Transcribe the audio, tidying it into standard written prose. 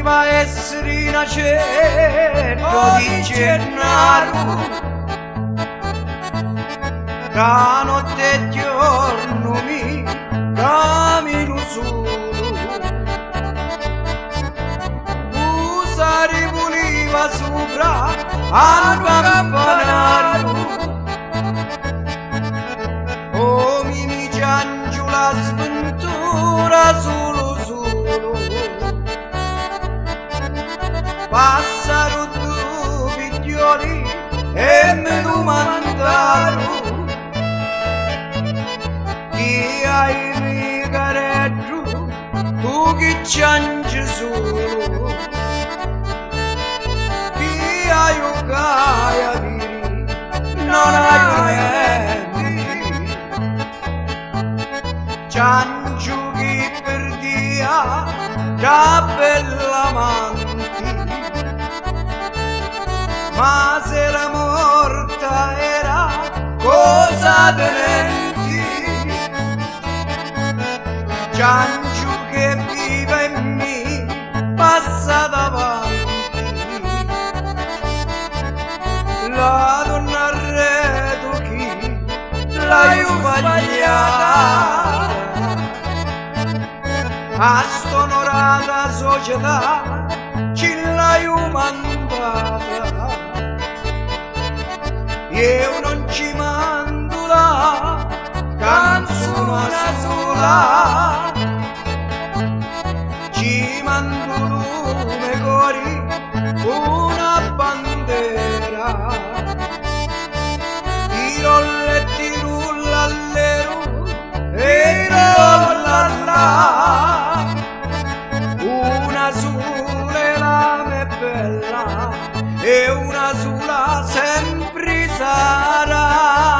va essere in certo di Gennaro, da notte e giorno mi cammino solo, usare voleva sopra al campanario, oh mi piango la sventura solo solo, passaro due figlioli e mi domandarono chi hai rigaretto, tu che ciangi solo, chi hai un gaia viri, non hai niente, ciangi che per dia, da bella manti, ma se la morta era cosa tenenti, ciancio che vive in me passa davanti, la donna arredo chi l'hai sbagliata, a st'onorata società ci l'hai mandata, io non ci mando la canzone sola, ci mando lume cori una bandera, i rolletti rullallero e i rollalla, una sola è la me bella e una sola sempre sarà.